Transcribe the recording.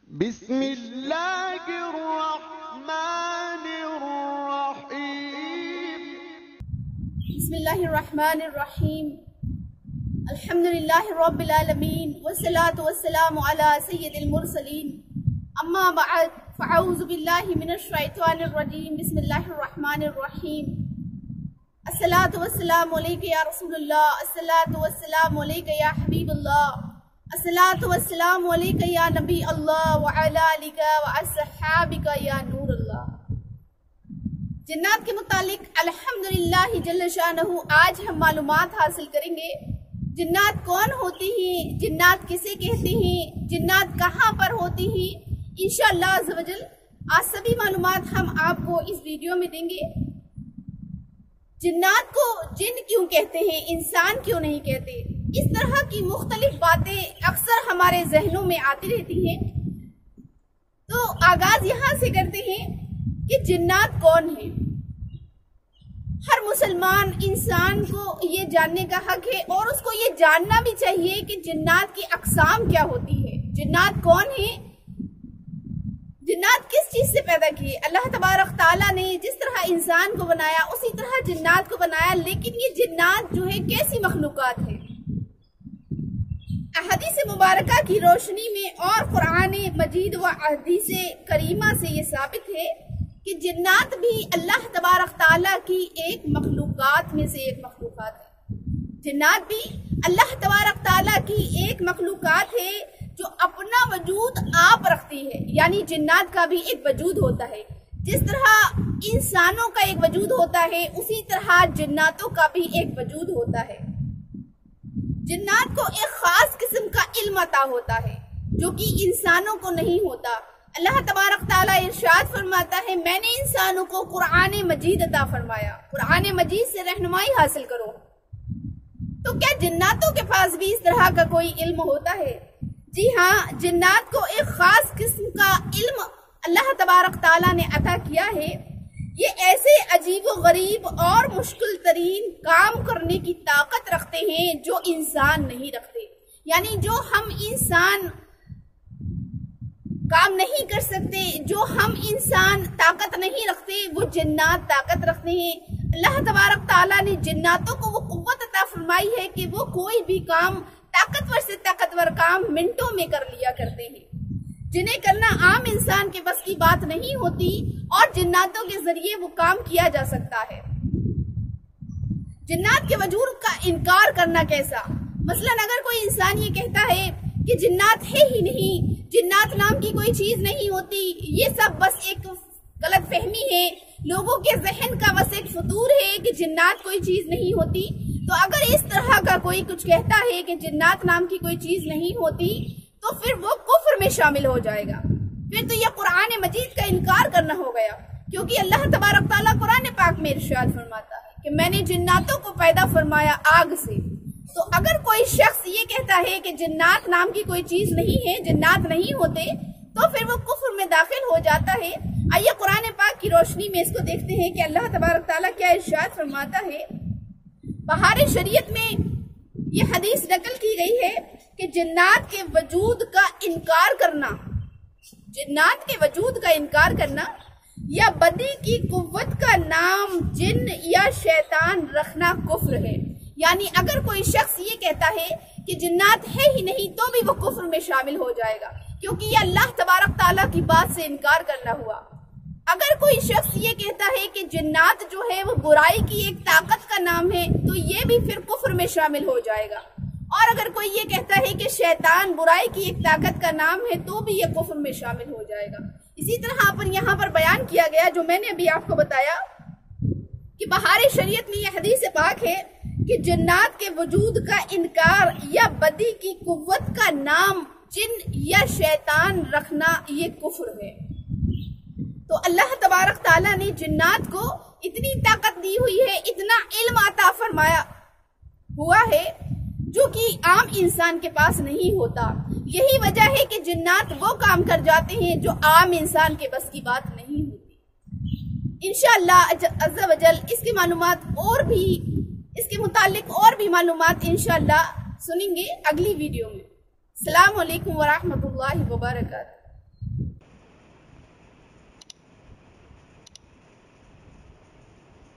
بسم اللہ الرحمن الرحیم بسم اللہ الرحمن الرحیم الحمدللہ رب العالمین والصلاة والسلام علی سید المرسلین اما بعد فاعوذ باللہ من الشیطان الرجیم بسم اللہ الرحمن الرحیم الصلاة والسلام علیکہ یا رسول اللہ، الصلاة والسلام علیکہ یا حبیب اللہ، الصلاة والسلام علیکہ یا نبی اللہ وعلی آلک واصحابک یا نور اللہ۔ جنات کے متعلق الحمدللہ جل شانہ آج ہم معلومات حاصل کریں گے۔ جنات کون ہوتی ہیں، جنات کسے کہتے ہیں، جنات کہاں پر ہوتی ہیں، انشاءاللہ عز و جل آج سبھی معلومات ہم آپ کو اس ویڈیو میں دیں گے۔ جنات کو جن کیوں کہتے ہیں، انسان کیوں نہیں کہتے، اس طرح کی مختلف باتیں اکثر ہمارے ذہنوں میں آتی رہتی ہیں۔ تو آغاز یہاں سے کرتے ہیں کہ جنات کون ہیں۔ ہر مسلمان انسان کو یہ جاننے کا حق ہے اور اس کو یہ جاننا بھی چاہیے کہ جنات کی اقسام کیا ہوتی ہے، جنات کون ہیں، جنات کس چیز سے پیدا کیے۔ اللہ تبارک تعالیٰ نے جس طرح انسان کو بنایا اسی طرح جنات کو بنایا، لیکن یہ جنات جو ہے کیسی مخلوقات ہیں۔ احادیث مبارکہ کی روشنی میں اور قرآن مجید و احادیث کریمہ سے یہ ثابت ہے کہ جنات بھی اللہ تبارک تعالیٰ کی ایک مخلوقات میں سے ایک مخلوقات ہے۔ جنات بھی اللہ تبارک تعالیٰ کی ایک مخلوقات ہے جو اپنا وجود آپ رکھتی ہے، یعنی جنات کا بھی ایک وجود ہوتا ہے۔ جس طرح انسانوں کا ایک وجود ہوتا ہے اسی طرح جناتوں کا بھی ایک وجود ہوتا ہے۔ جنات کو ایک خاص قسم کا علم عطا ہوتا ہے جو کہ انسانوں کو نہیں ہوتا۔ اللہ تبارک تعالیٰ ارشاد فرماتا ہے، میں نے انسانوں کو قرآن مجید عطا فرمایا، قرآن مجید سے رہنمائی حاصل کرو۔ تو کیا جناتوں کے پاس بھی اس طرح کا کوئی علم ہوتا ہے؟ جی ہاں، جنات کو ایک خاص قسم کا علم اللہ تبارک تعالیٰ نے عطا کیا ہے۔ یہ ایسے عجیب و غریب اور مشکل ترین کام کرنے کی طاقت رکھتے ہیں جو انسان نہیں رکھتے، یعنی جو ہم انسان کام نہیں کر سکتے، جو ہم انسان طاقت نہیں رکھتے، وہ جنات طاقت رکھتے ہیں۔ اللہ تبارک تعالیٰ نے جناتوں کو وہ قوت عطا فرمائی ہے کہ وہ کوئی بھی کام، طاقتور سے طاقتور کام منٹوں میں کر لیا کرتے ہیں، جنہیں کرنا عام انسان کے بس کی بات نہیں ہوتی، اور جناتوں کے ذریعے وہ کام کیا جا سکتا ہے۔ جنات کے وجود کا انکار کرنا کیسا؟ مثلا اگر کوئی انسان یہ کہتا ہے کہ جنات ہے ہی نہیں، جنات نام کی کوئی چیز نہیں ہوتی، یہ سب بس ایک غلط فہمی ہے، لوگوں کے ذہن کا بس ایک فطور ہے کہ جنات کوئی چیز نہیں ہوتی، تو اگر اس طرح کا کوئی کچھ کہتا ہے کہ جنات نام کی کوئی چیز نہیں ہوتی تو پھر وہ کفر میں شامل ہو جائے گا، پھر تو یہ قرآن مجید کا انکار کرنا ہو گیا، کیونکہ اللہ تبارک تعالیٰ قرآن پاک میں ارشاد فرماتا ہے کہ میں نے جناتوں کو پیدا فرمایا آگ سے۔ تو اگر کوئی شخص یہ کہتا ہے کہ جنات نام کی کوئی چیز نہیں ہے، جنات نہیں ہوتے، تو پھر وہ کفر میں داخل ہو جاتا ہے۔ آئیے قرآن پاک کی روشنی میں اس کو دیکھتے ہیں کہ اللہ تبارک تعالیٰ کیا ارشاد فرماتا ہے۔ بہار شریعت میں یہ حدیث نقل کی گئی ہے کہ جنات کے وجود کا انکار کرنا، جنات کے وجود کا انکار کرنا یا بدی کی قوت کا نام جن یا شیطان رکھنا کفر ہے۔ یعنی اگر کوئی شخص یہ کہتا ہے کہ جنات ہے ہی نہیں تو بھی وہ کفر میں شامل ہو جائے گا، کیونکہ یہ اللہ تبارک تعالیٰ کی بات سے انکار کرنا ہوا۔ اگر کوئی شخص یہ کہتا ہے کہ جنات جو ہے وہ برائی کی ایک طاقت کا نام ہے تو یہ بھی پھر کفر میں شامل ہو جائے گا، اور اگر کوئی یہ کہتا ہے کہ شیطان برائی کی ایک طاقت کا نام ہے تو بھی یہ کفر میں شامل ہو جائے گا۔ اسی طرح یہاں پر بیان کیا گیا جو میں نے ابھی آپ کو بتایا کہ بہار شریعت میں یہ حدیث پاک ہے کہ جنات کے وجود کا انکار یا بدی کی قوت کا نام جن یا شیطان رکھنا یہ کفر ہے۔ تو اللہ تبارک تعالیٰ نے جنات کو اتنی طاقت دی ہوئی ہے، اتنا علم عطا فرمایا ہوا ہے جو کہ عام انسان کے پاس نہیں ہوتا۔ یہی وجہ ہے کہ جنات وہ کام کر جاتے ہیں جو عام انسان کے بس کی بات نہیں ہوتی۔ انشاءاللہ عز و جل اس کی معلومات اور بھی، اس کے متعلق اور بھی معلومات انشاءاللہ سنیں گے اگلی ویڈیو میں۔ السلام علیکم ورحمۃ اللہ وبرکاتہ۔